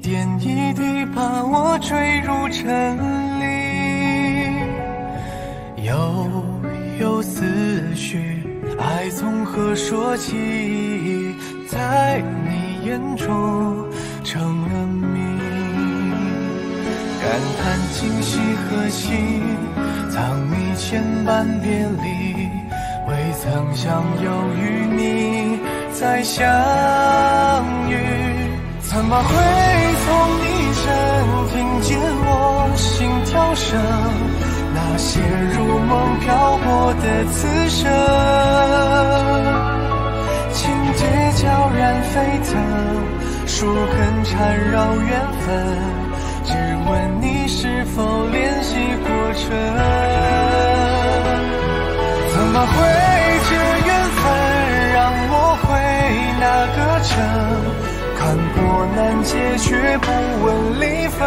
点一滴把我坠入沉溺，悠悠思绪，爱从何说起？在你眼中成了谜，感叹今夕何夕，藏你千般别离，未曾想有与你再相遇。怎么会从你身听见我心跳声？那些如梦飘过的此生，情节悄然沸腾，树根缠绕缘分，只问你是否联系过程？怎么会这缘分让我回那个城？看过难解，却不问离分。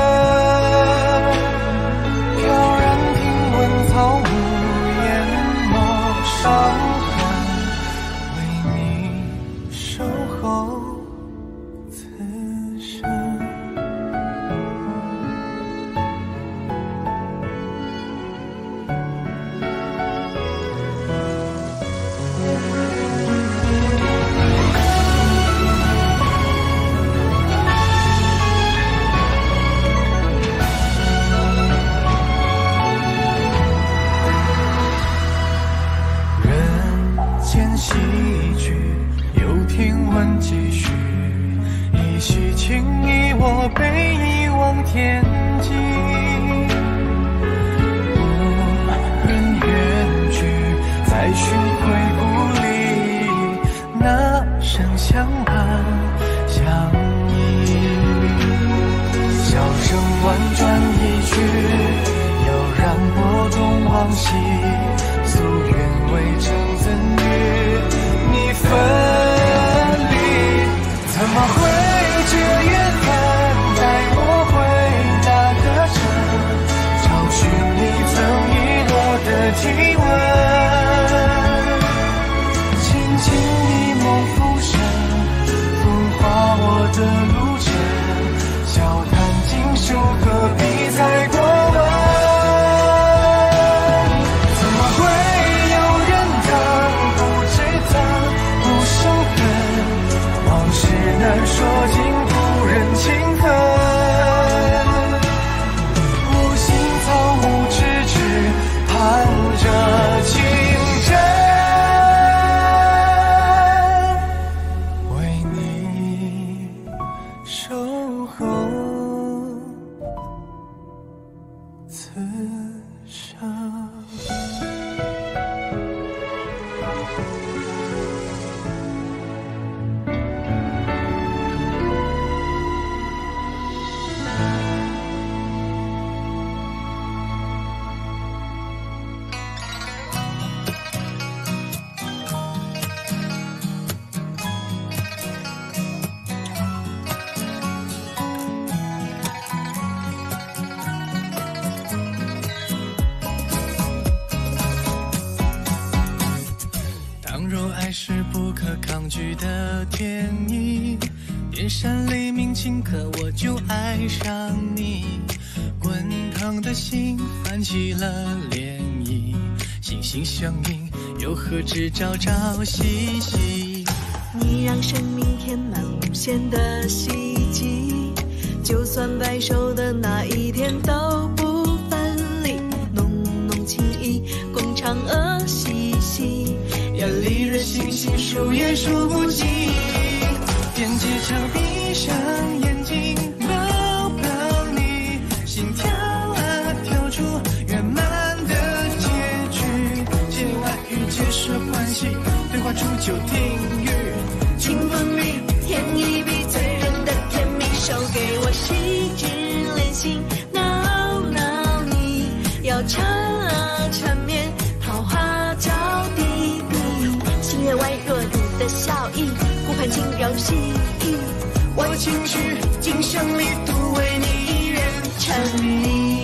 飘然听闻草木淹没伤痕，为你守候此生。戏剧有听闻继续，一袭情衣我被遗忘天际，无人远去，再寻回故里，那声相伴相依。笑声婉转一句，悠然拨动往昔，夙愿未成怎与你分离？怎么会这缘分带我回那个城，找寻你曾遗落的体温，轻轻一梦浮生，风化我的路程，笑谈今生何必再过问？难说尽不忍情分，无心草木之枝，盼着情真，为你守候此生。爱是不可抗拒的天意，电闪雷鸣顷刻我就爱上你，滚烫的心泛起了涟漪，心心相印又何止朝朝夕夕。 你让生命填满无限的希冀，就算白首的那一天都不分离，浓浓情意共嫦娥嬉戏， 远离的星星数也数不尽，边界上闭上眼睛抱抱你，心跳啊跳出圆满的结局，借爱与结是欢喜，对话出就定语， 情分离天一笔，醉人的甜蜜，手给我细致练心，挠挠你要缠啊缠绵，桃花娇滴滴，心悦宛若你的笑意，顾盼轻柔细意， 我情绪今生里独为你一人沉迷。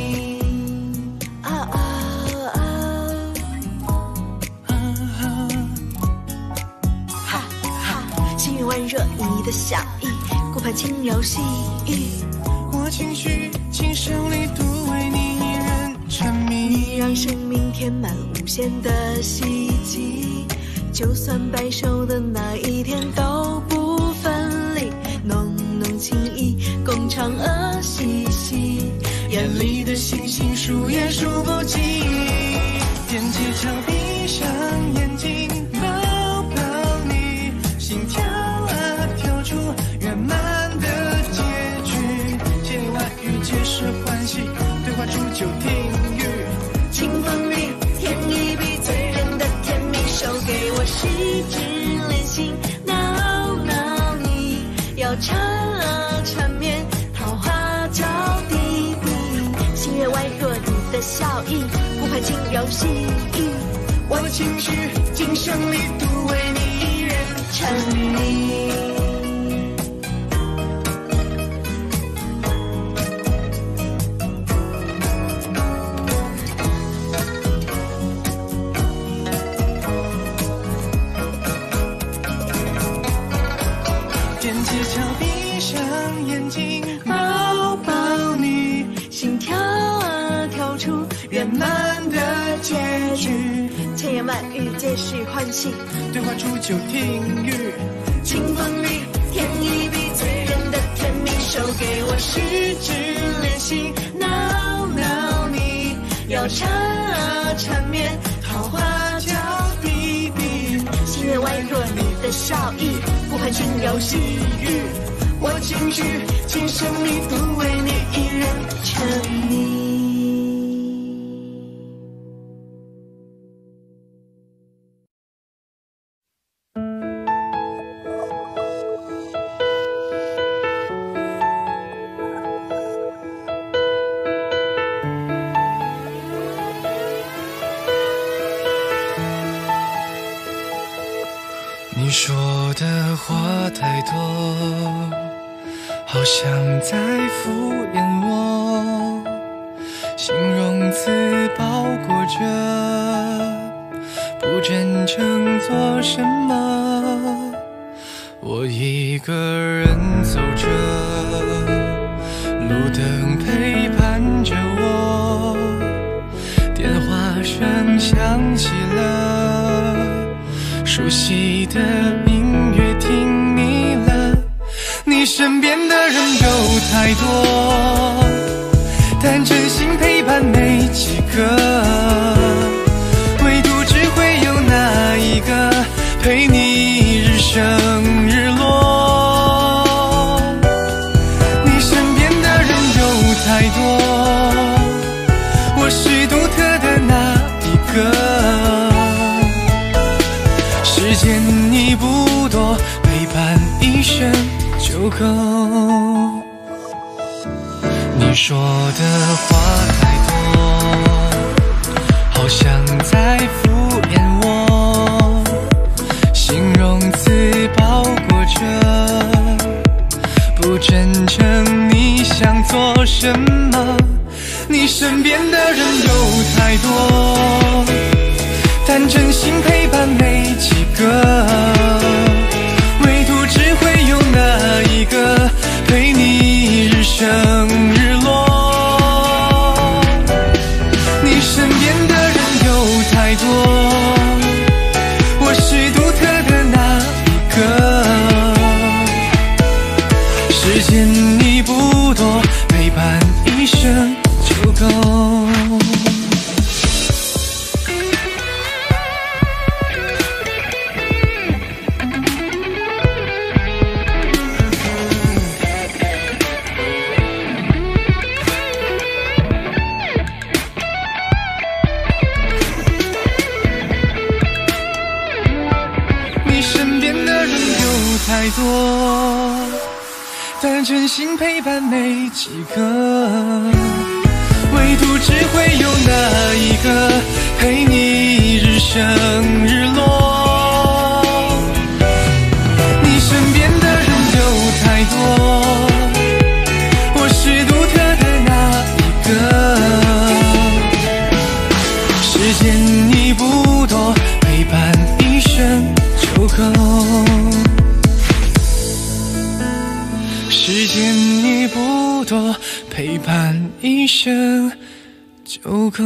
心悦宛若你的笑意，顾怕轻描细语。 我情绪请胜利独为你一人沉迷。 你让生命填满无限的希冀，就算白首的那一天都不分离，浓浓情意共嫦娥嬉戏， 眼里的星星数也数不尽。踮起脚闭上眼睛，抱抱你，心跳啊跳出圆满的结局。千言万语皆是欢喜，对话出就听雨。 清风里添一笔醉人的甜蜜，手给我细致练心，挠挠你，要缠啊缠绵，桃花娇滴滴，心悦外若你的笑意，不怕轻描细语。 我情绪尽胜利独为你一人沉迷。踮起脚闭上眼睛，抱抱你， 心跳啊跳出圆满的结局。 千言万语皆是欢喜， 对话出就听雨。 清风里添一笔醉人的甜蜜，手给我细致练心，挠挠你，要缠啊缠绵， 桃花娇滴滴， 心悦外若你的笑意，不怕轻描细语。 我情绪尽胜利独为你一人沉迷。你说的话太多，好像在敷衍我，形容词包裹着不真诚做什么。我一个人走着，路灯陪伴着我，电话声响起了，熟悉的音乐听腻了。你身边的人有太多，但真心陪伴没几个，唯独只会有那一个陪你日升日落。你身边的人有太多，我是独特的那一个。时间已不多，陪伴一生就够。你说的话太多，好像在敷衍我，形容词包裹着不真诚，你想做什么？你身边的人有太多，但真心陪伴没几个，唯独只会有那一个陪你日升日落。你身边的人有太多，我是独特的那一个。时间已不多，陪伴一生就够。太多，但真心陪伴没几个，唯独只会有那一个陪你日升日落。你身边的人有太多，我是独特的那一个。时间已不多，陪伴一生就够。 恋已不多，陪伴一生就够。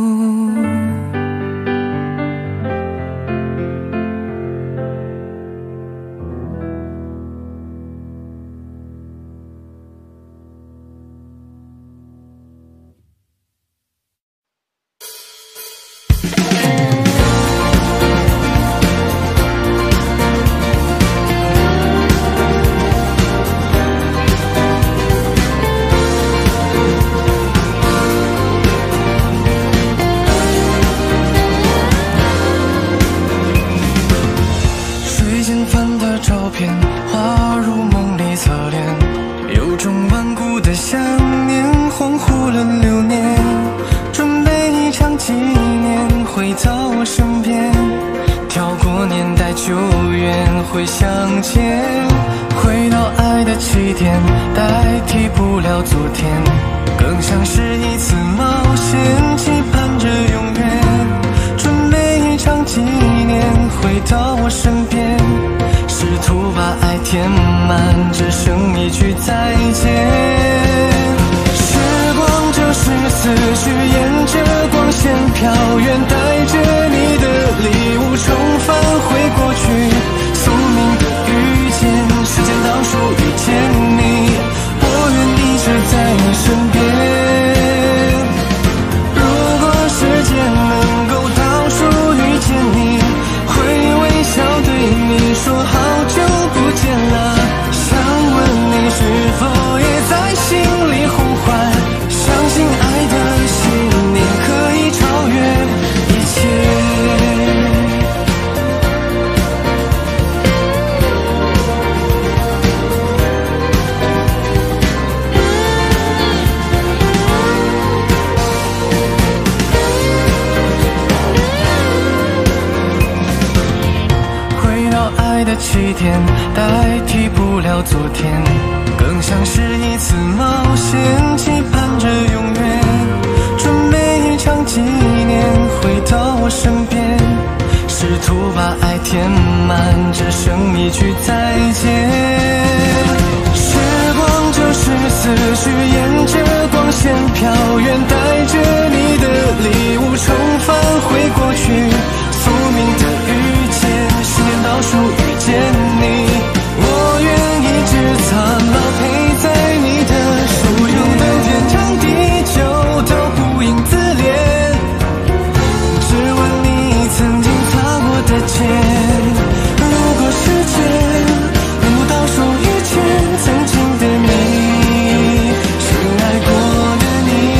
起点代替不了昨天，更像是一次冒险，期盼着永远，准备一场纪念，回到我身边，试图把爱填满，只剩一句再见。时光就是思绪，沿着光线飘远，带着你的礼物重返回过去，宿命的遇见，时间倒数遇见你，我愿一直苍老陪在你的所有的天长地久，都不因自恋，只问你曾经擦过的肩。如果时间能够倒数遇见曾经的你，是爱过的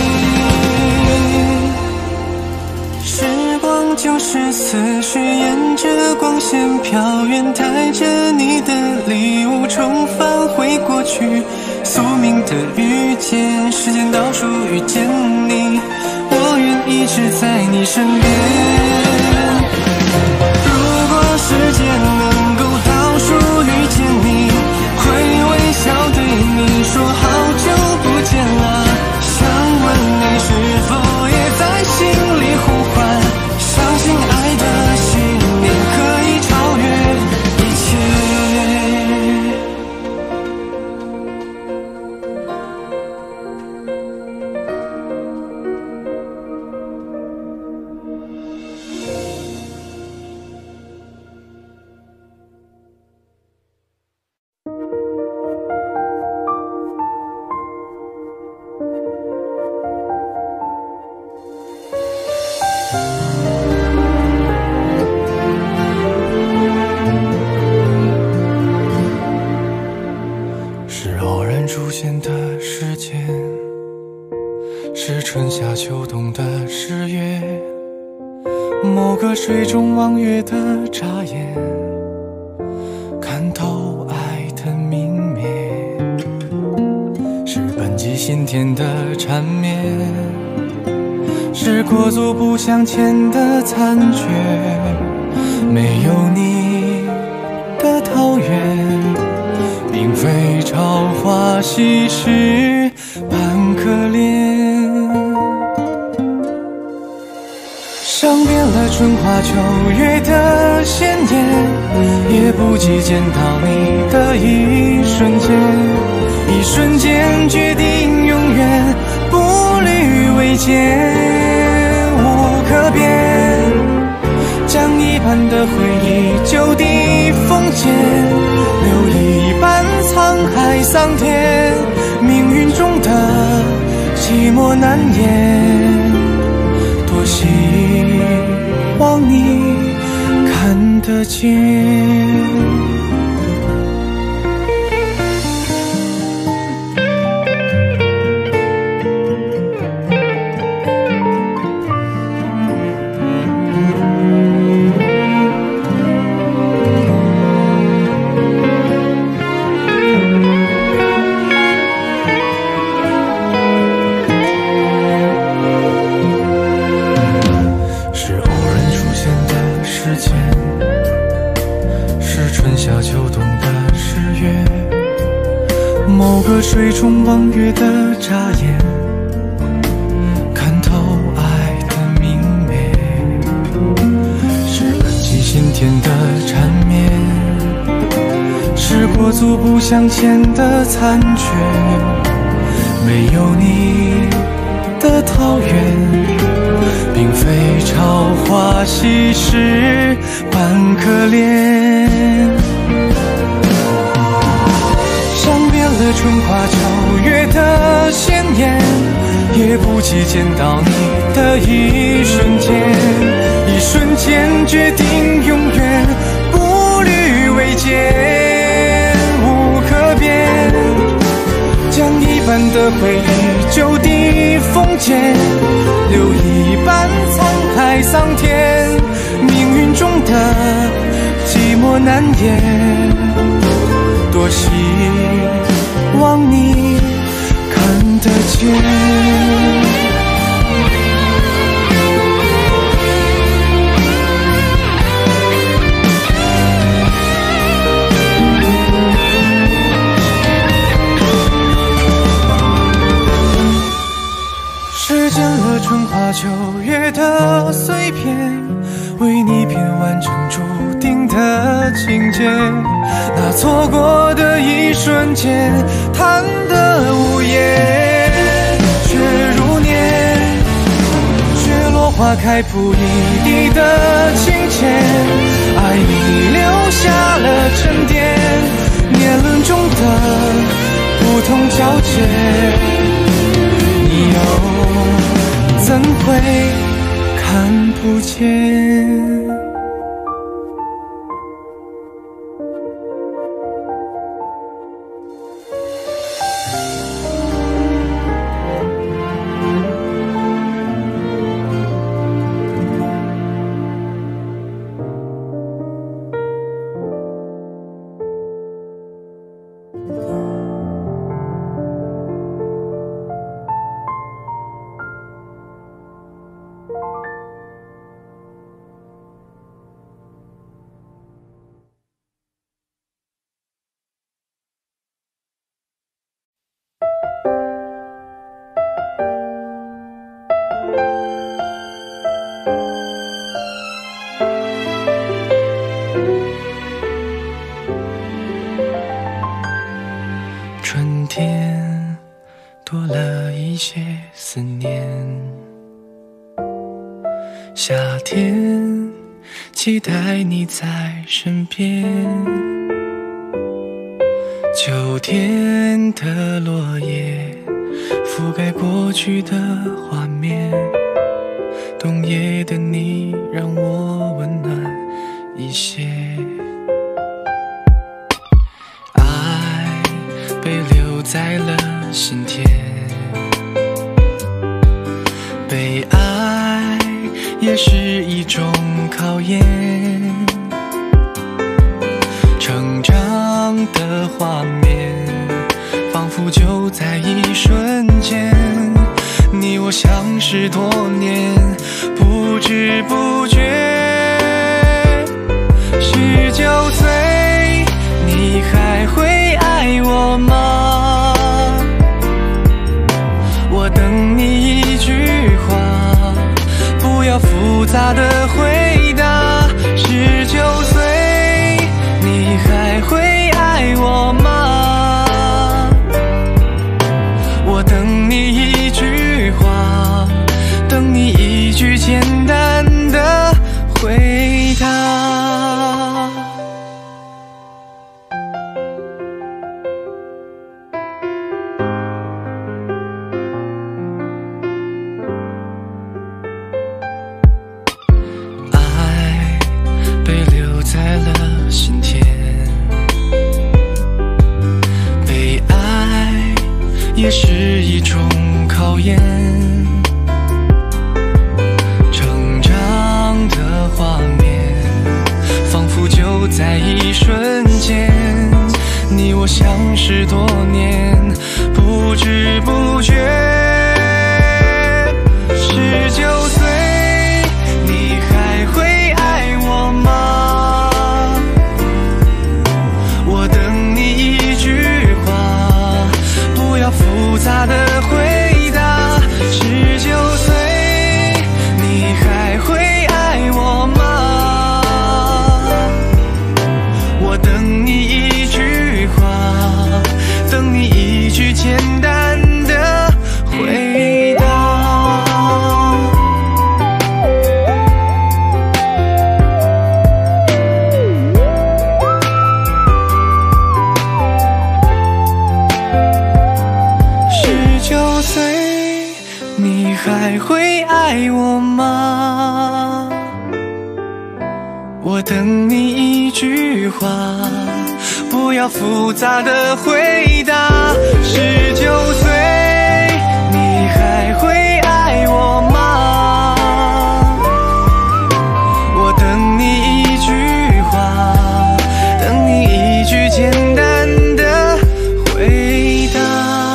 你。时光就是思绪，沿着光线飘远，带着你的礼物重返回过去，宿命的遇见，时间倒数遇见你，我愿一直在你身边。如果时间能够倒数遇见你，会微笑对你说好久不见了，想问你是否也在心里呼唤，相信爱的信念可以超越一切。是偶然出现的时间，是春夏秋冬的十月，某个水中望月的眨眼，看透爱的明灭，是本季心田的缠绵，是过足不向前的残缺，没有你的桃源，并非朝花夕拾般可怜。尝遍了春花秋月的鲜艳，也不及见到你的一瞬间。 一瞬间决定永远步履维艰，无可变，将一半的回忆就地封建，留一半沧海桑田，命运中的寂寞难言，多希望你看得见。某个水中望月的眨眼，看透爱的明媚，是冷极心田的缠绵，是裹足不向前的残缺。没有你的桃源，并非朝花夕拾般可怜。了春花秋月的鲜艳，也不及见到你的一瞬间，一瞬间决定永远步履维艰，无可变，将一半的回忆就地封建，留一半沧海桑田，命运中的寂寞难言，多希望你看得见。时间了春花秋月的碎片，为你编完成注定的情节。那错过的一瞬间，贪得无厌，却如年，雪落花开铺一地的情牵，爱已留下了沉淀，年轮中的不同交界，你又怎会看不见？春天多了一些思念，夏天期待你在身边，秋天的落叶覆盖过去的画面，冬夜的你让我温暖一些。被留在了心田，被爱也是一种考验，成长的画面仿佛就在一瞬间，你我相识多年，不知不觉19岁，你还会爱我吗？我等你一句话，不要复杂的回答。19岁，你还会爱我吗？ 是一种考验。成长的画面，仿佛就在一瞬间。你我相识多年，不知不觉。19岁，你还会爱我吗？我等你一句话，不要复杂的回答。19岁，你还会爱我吗？我等你一句话，等你一句简单的回答。19岁，你还会爱我吗？我等你一句话，不要复杂的回答。19岁，你还会爱我吗？我等你一句话，等你一句简单的回答。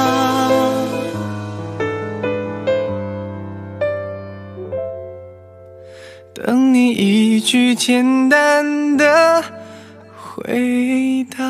等你一句简单的回答。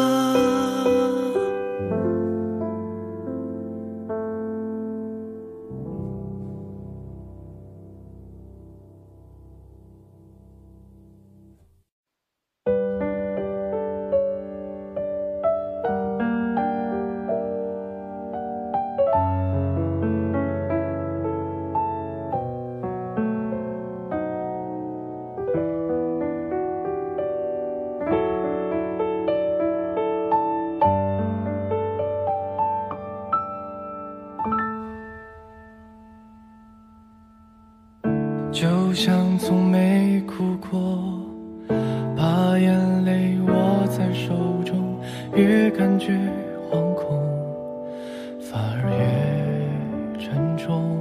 就像从没哭过，把眼泪握在手中，越感觉惶恐，反而越沉重。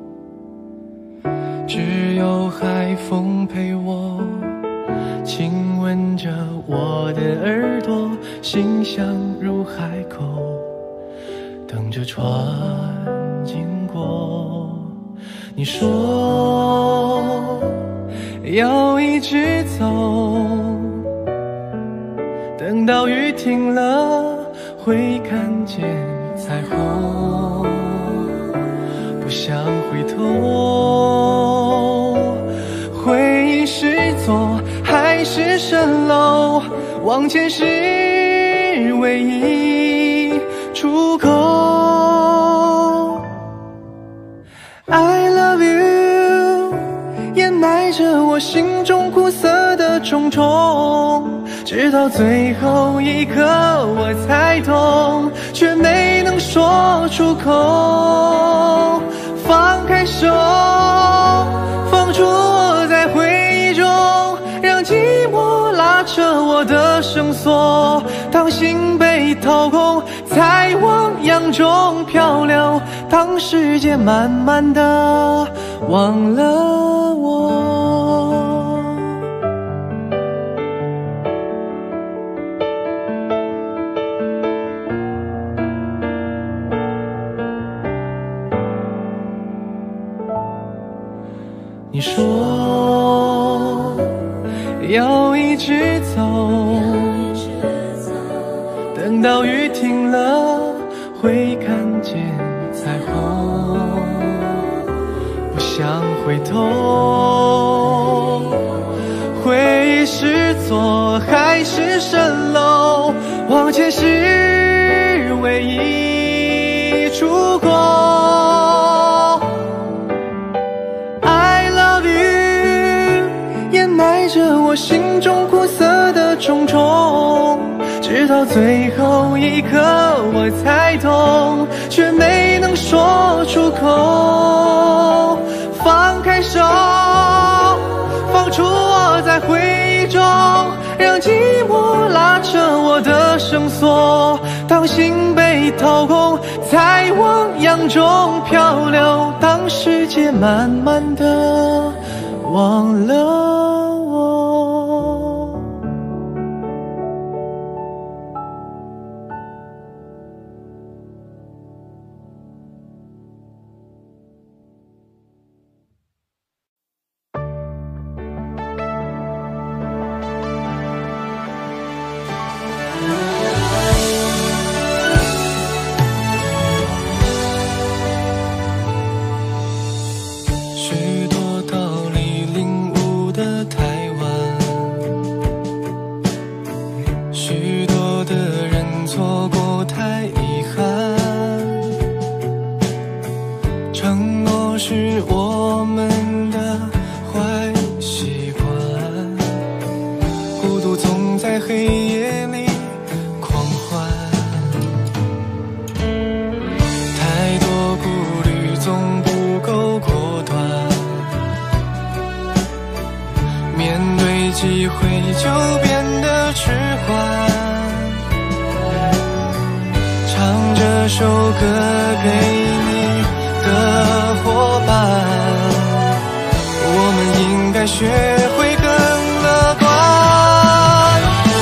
只有海风陪我，亲吻着我的耳朵，心像入海口，等着船经过。你说要一直走，等到雨停了会看见彩虹。不想回头，回忆是错还是蜃楼？往前是唯一出口。I love you， 掩埋着我心中苦涩的种种，直到最后一刻我才懂，却没能说出口。放开手，放出我在回忆中，让寂寞拉扯我的绳索。当心被掏空，才往洋中漂流。当世界慢慢的忘了我，你说要一直走，等到雨停了会看见彩虹。不想回头，回忆是错还是蜃楼？往前是唯一出口。I love you， 掩埋着我心中苦涩的种种，直到最后一刻我才懂，却没能说出口。放开手，放出我在回忆中，让寂寞拉扯我的绳索。当心被掏操控，在汪洋中漂流，当世界慢慢的忘了我。许多道理领悟的台湾，许多的人错过太遗憾。承诺是我们的坏习惯，孤独总在黑夜里狂欢。太多顾虑总不够果断，面对机会就变得迟缓。唱这首歌给你的伙伴，我们应该学会更乐观。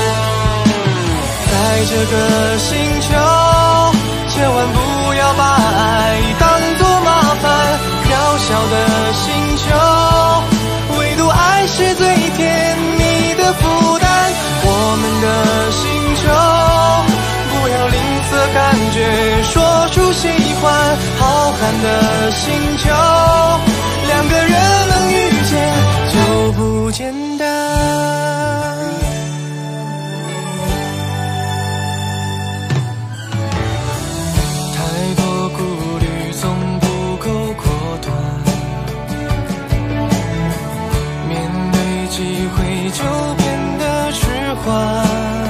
在这个星球，千万不要把爱当作麻烦。渺小的星球，唯独爱是最甜蜜的负担。我们的星球，不要吝啬感觉，说出喜欢。浩瀚的星球，两个人能遇见就不简单。太多顾虑总不够果断，面对机会就变得迟缓。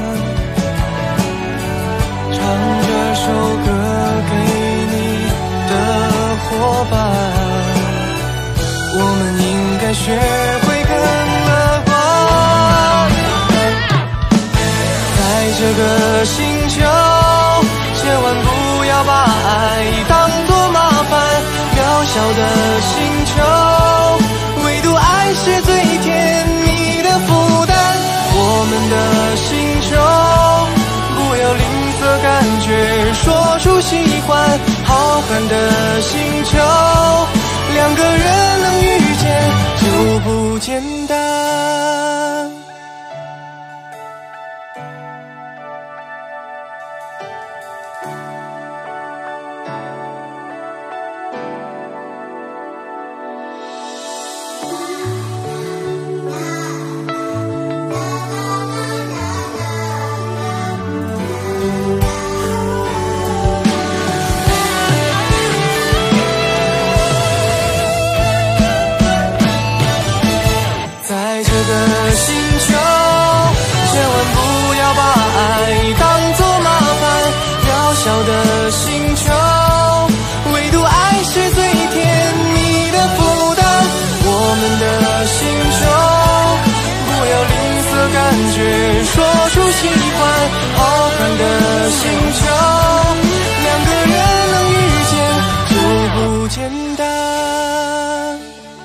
唱这首歌给你的伙伴，我们应该学会更乐观。在这个星球，千万不要把爱当作麻烦。渺小的星球，唯独爱是最甜蜜的负担。我们的星球，不要吝啬感觉，说出喜欢。浩瀚的星球，两个人能遇见就不简单。说出喜欢，浩瀚的星球，两个人能遇见就不简单。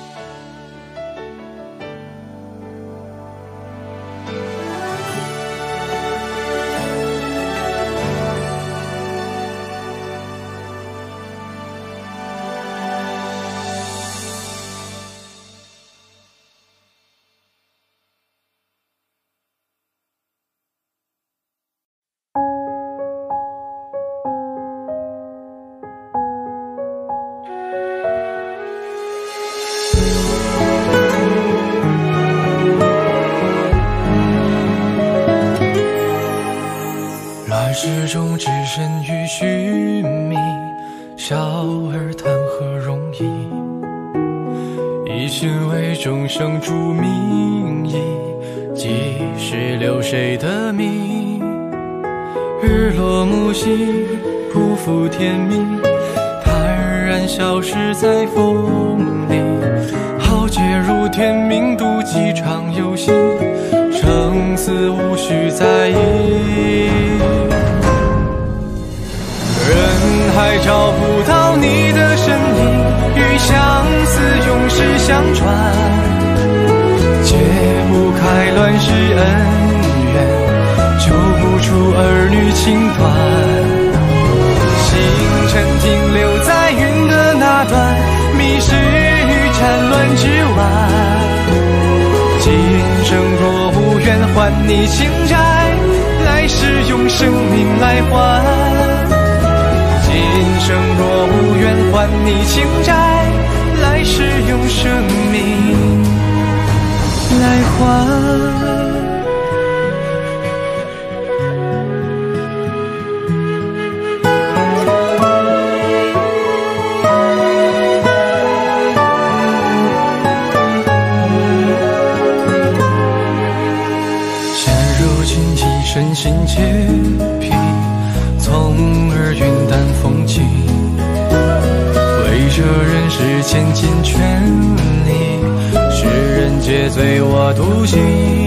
乱世中只身欲寻觅，小儿谈何容易？一心为众生筑名义，几时留谁的名？日落暮息，不负天命，坦然消失在风里。浩劫如天命，赌几场游戏，生死无需在意。人还找不到你的身影，与相思永世相传，解不开乱世恩怨，救不出儿女情团。星辰停留在云的那端，迷失于战乱之外。今生若无缘还你情债，来世用生命来还。今生若无缘还你情债，来世用生命来还。身心洁癖，从而云淡风轻，为这人世千金权利，世人皆醉我独醒。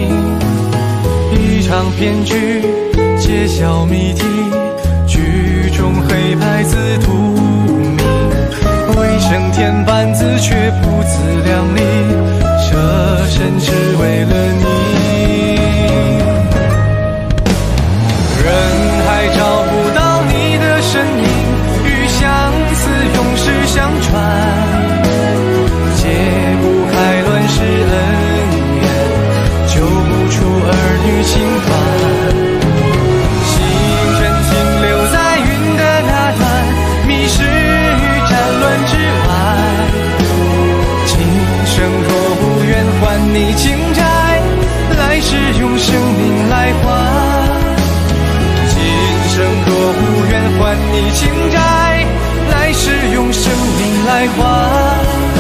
一场骗局，揭晓谜题，剧中黑白自图明，为升天半字却不自量力，舍身只为了你。人还找不到你的身影，与相思永世相传，解不开乱世恩怨，救不出儿女情团。星辰停留在云的那端，迷失于战乱之外。今生若无缘还你情债，来世用生命来还。今生若无缘还你情债，来世用生命来还。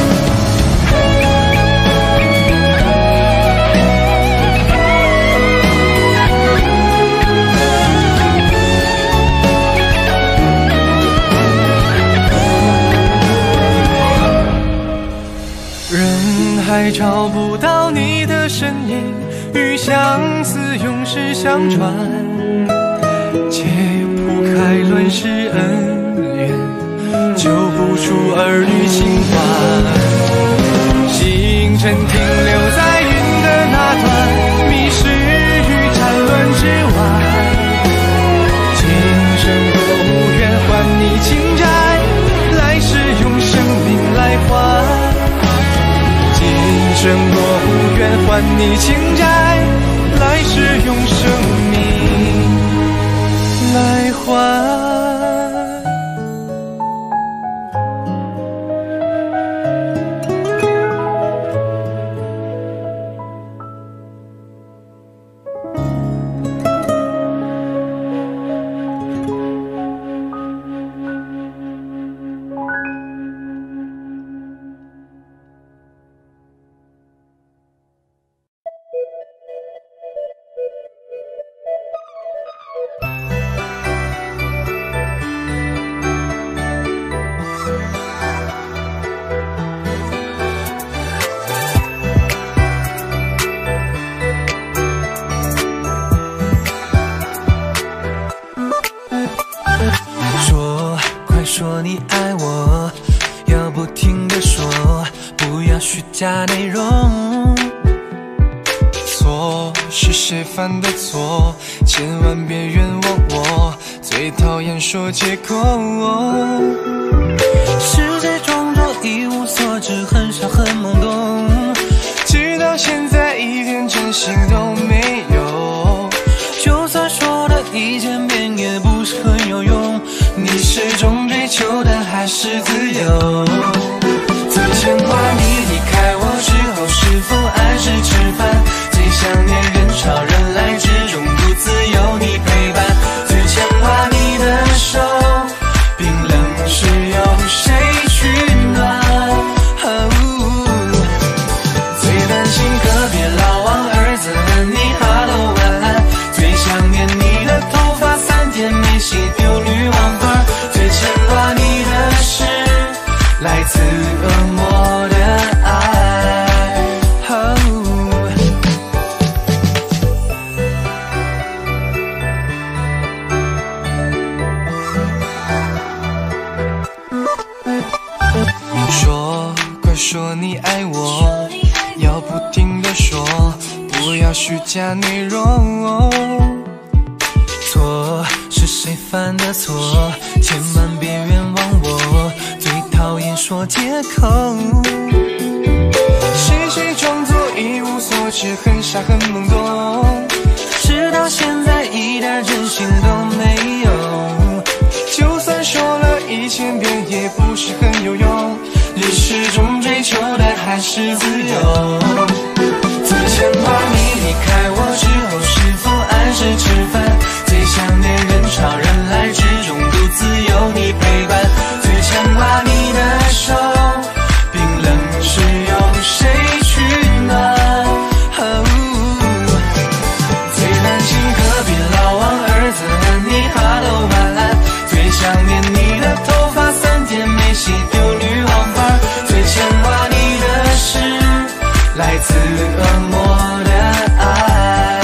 人还找不到你的身影，与相思永世相传，解不开乱世恩怨，救不出儿女情团。星辰停留在云的那端，迷失于战乱之外。今生若无缘还你情债，来世用生命来还。今生若无缘还你情债，来世用生命来还。 说你爱我，要不停地说，不要虚假内容。错是谁犯的错，千万别冤枉我，最讨厌说借口。是谁装作一无所知，很傻很懵懂，直到现在一点真心都没有。就算说了一千遍也不是很有用，你始终追求的还是自由。最牵挂你离开我之后是否按时吃饭，最想念人潮人来之中独自有你陪伴。最牵挂你的手，冰冷时有谁取暖。最担心隔壁老王儿子问你哈喽晚安，最想念你的头发3天没洗丢女王范。最牵挂你的是来自恶魔的你爱我，要不停地说，不要虚假内容。错是谁犯的错，千万别冤枉我，最讨厌说借口。谁装作一无所知，很傻很懵懂，直到现在一点真心都没有。就算说了1000遍，也不是很有用，你始终追求的还是自由。最牵挂你离开我之后是否按时吃饭，最想念人潮人来之中独自有你陪伴。最牵挂你的手，冰冷时有谁取暖。最担心隔壁老王儿子和你哈喽晚安，最想念你的头发3天没洗丢女王范。最牵挂你的是来自恶魔的爱。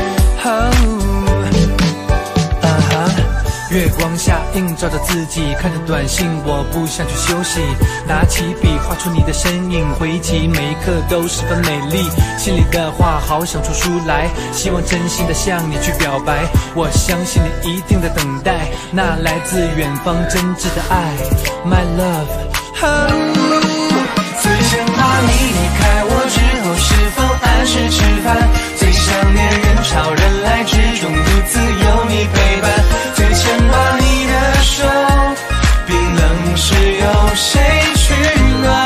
月光下映照着自己，看着短信我不想去休息，拿起笔画出你的身影，回忆起每一刻都十分美丽，心里的话好想出书来，希望真心的向你去表白，我相信你一定在等待那来自远方真挚的爱 My love。 最牵挂你离开我之后是否按时吃饭，最想念人潮人来之中独自有你陪伴。最牵挂你的手，冰冷时有谁取暖。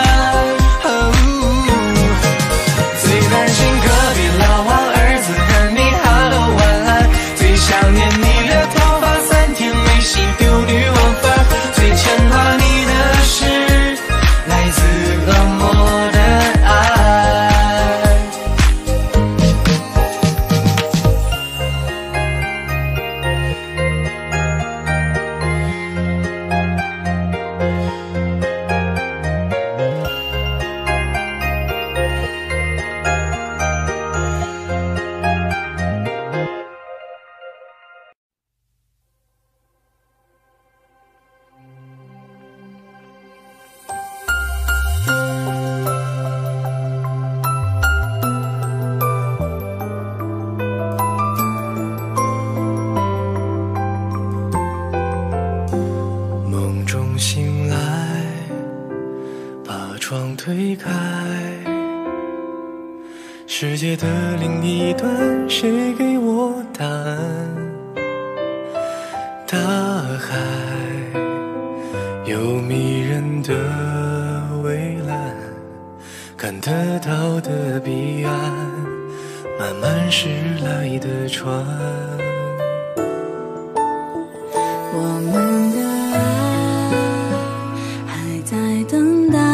最担心隔壁老王儿子和你哈喽晚安，最想念你的头发3天没洗丢女王范。最牵挂你的是来自恶魔的爱。梦中醒来，把窗推开，世界的另一端，谁给我答案？大海有迷人的蔚蓝，看得到的彼岸，慢慢驶来的船。 我们的爱还在等待，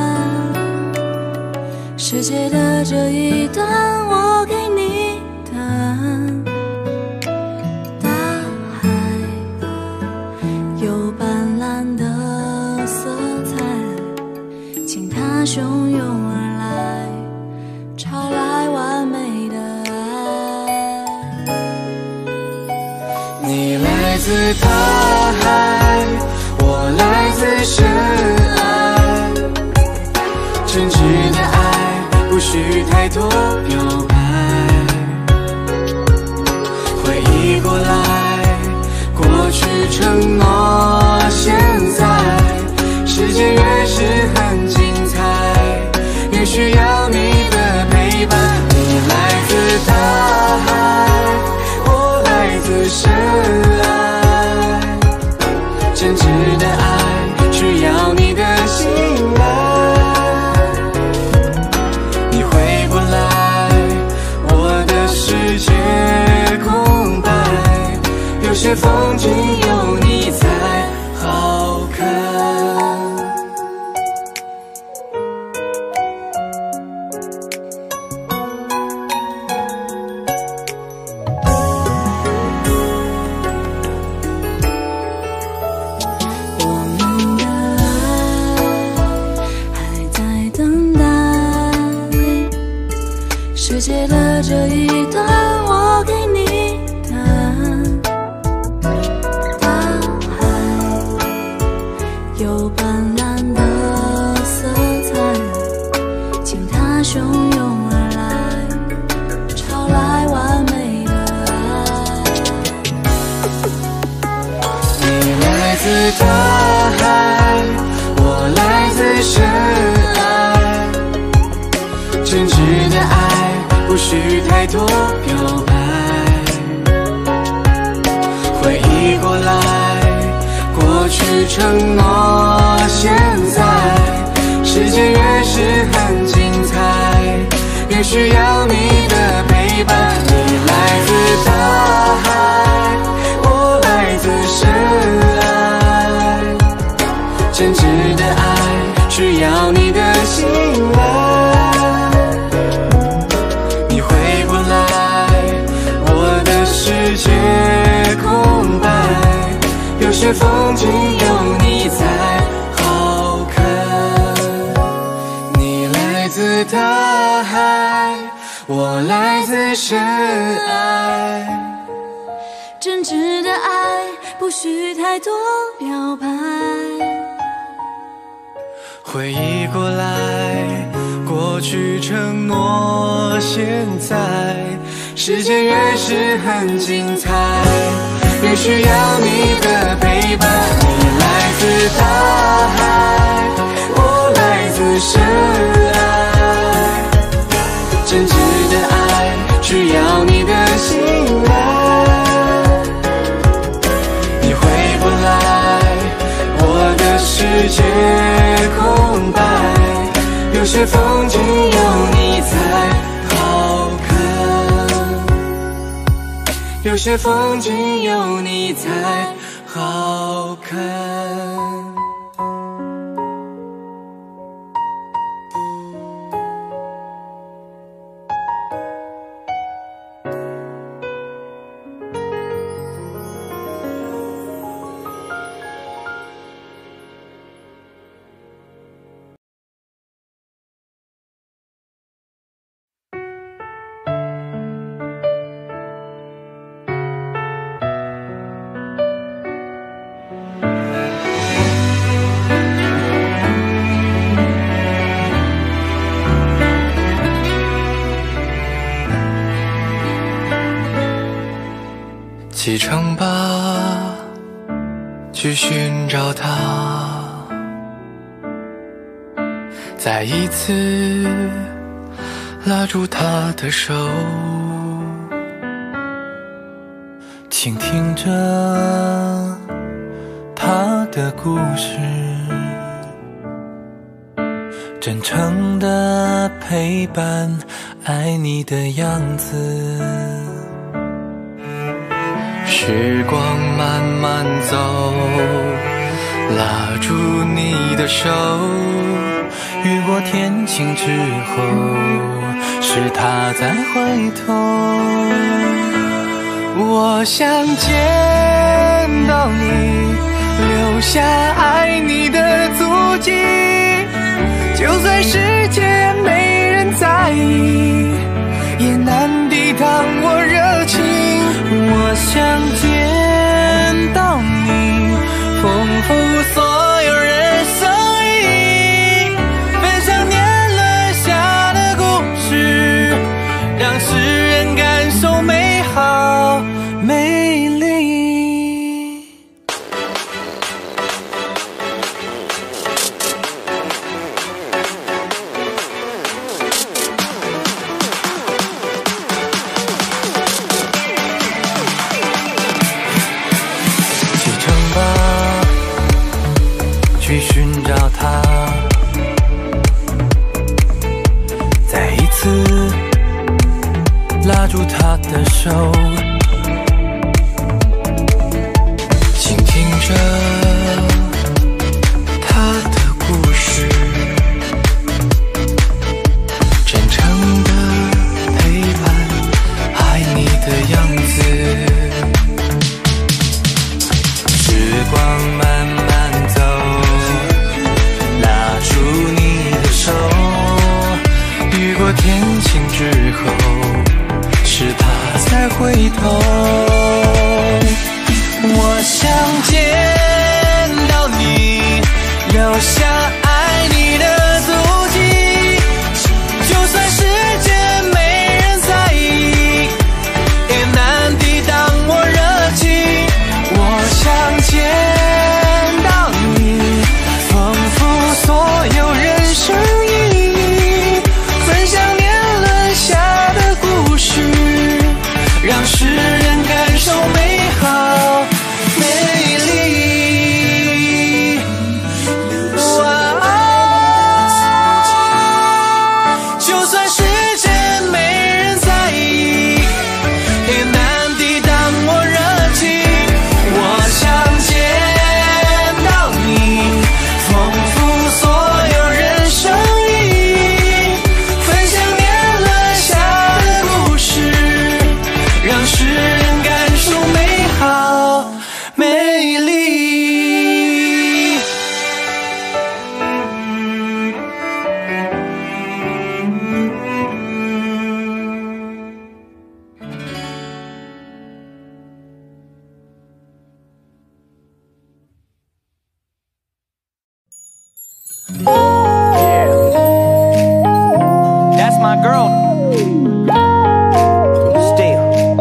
世界的这一端，我给你答案。大海有斑斓的色彩，请它汹涌而来，潮来完美的爱。 你来自大海，我来自深爱，真挚的爱不需太多表白，回忆过来，过去承诺现在，世界越是很精彩，越需要你的陪伴。你来自大海，我来自深爱，真挚的爱需要你的信赖。你回过来，我的世界空白，有些风景有你才好看。 世界的这一端，我给你答案。 需要你的陪伴。你来自大海，我来自深爱，真挚的爱需要你的信赖。你回不来，我的世界空白，有些风景有你才好看。你来自大海，我来自深爱， 真挚的爱不需太多表白。 回忆过来，过去承诺，现在时间越是很精彩，越需要你的陪伴。你来自大海，我来自深爱，真挚的爱需要你的信赖。你回不来，我的世界空白，有些风景有你才好看，有些风景有你才好看。启程吧，去寻找他，再一次拉住他的手，倾听着他的故事，真诚的陪伴，爱你的样子。时光慢慢走，拉住你的手，雨过天晴之后，是他在回头。我想见到你，留下爱你的足迹，就算世界没人在意，也难抵挡我热情。我想见到你，丰富所有人生意，分享年轮下的故事，让世人感受美好美丽。去寻找他，再一次拉住他的手，倾听着他的故事，真诚的陪伴，爱你的样子。时光慢慢走，拉住你的手，雨过天晴之后，是他才回头。我想见 That's my girl. Still.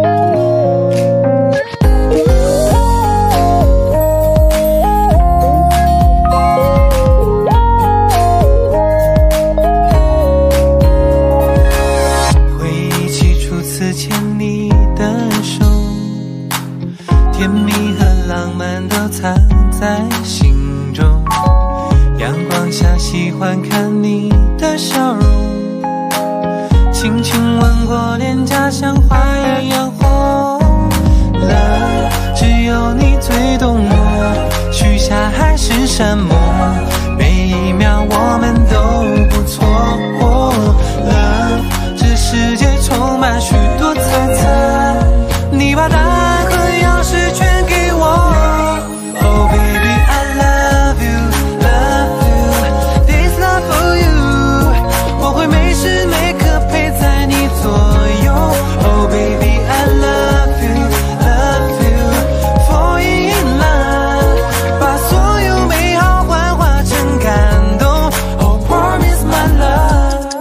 回忆起初次牵你的手，甜蜜和浪漫都藏在心中。阳光下喜欢看你的笑容，轻轻吻过脸颊，像花一样红了。只有你最懂我，许下海誓山盟，每一秒我们都不错过了。这世界充满许多猜测，你把答案和钥匙全给我。Oh baby I love you love you this love for you， 我会每时每刻陪在你左右。Oh baby I love you love you falling in love， 把所有美好幻化成感动。Oh promise my love。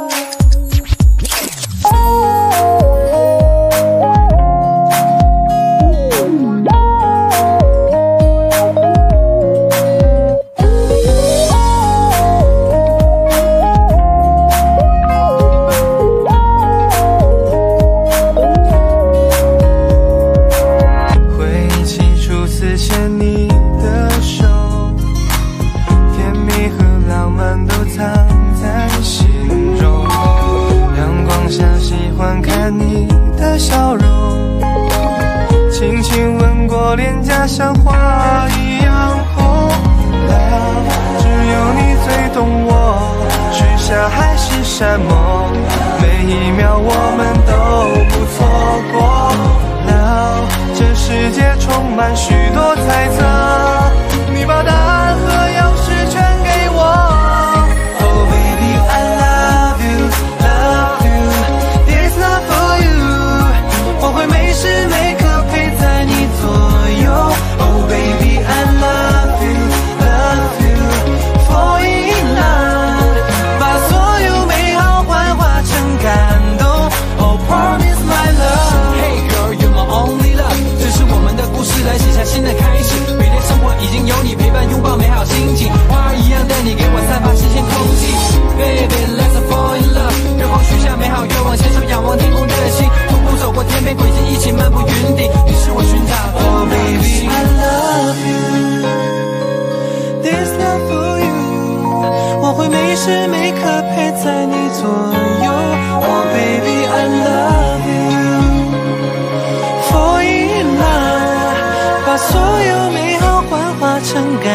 像花一样红了，只有你最懂我，许下海誓山盟，每一秒我们都不错过了。这世界充满许多猜测，你把答案和钥匙全给我。Oh baby I love you love you this love for you， 我会每时每刻陪在你左右。Oh baby I love you love you falling in love， 把所有美好幻化成感动。Oh promise my love。 Hey girl you're my only love， 这是我们的故事，来写下新的开始。每天生活已经有你陪伴，拥抱美好心情，花儿一样的你给我散发新鲜空气。Baby let's fall in love， 月光许下美好愿望，牵手仰望天空的星，徒步走过天边轨迹，一起漫步云顶，你是我寻找的。Oh baby I love you this love for you， 我会每时每刻陪在你左右。Oh baby I love you falling in love， 把所有美好幻化成感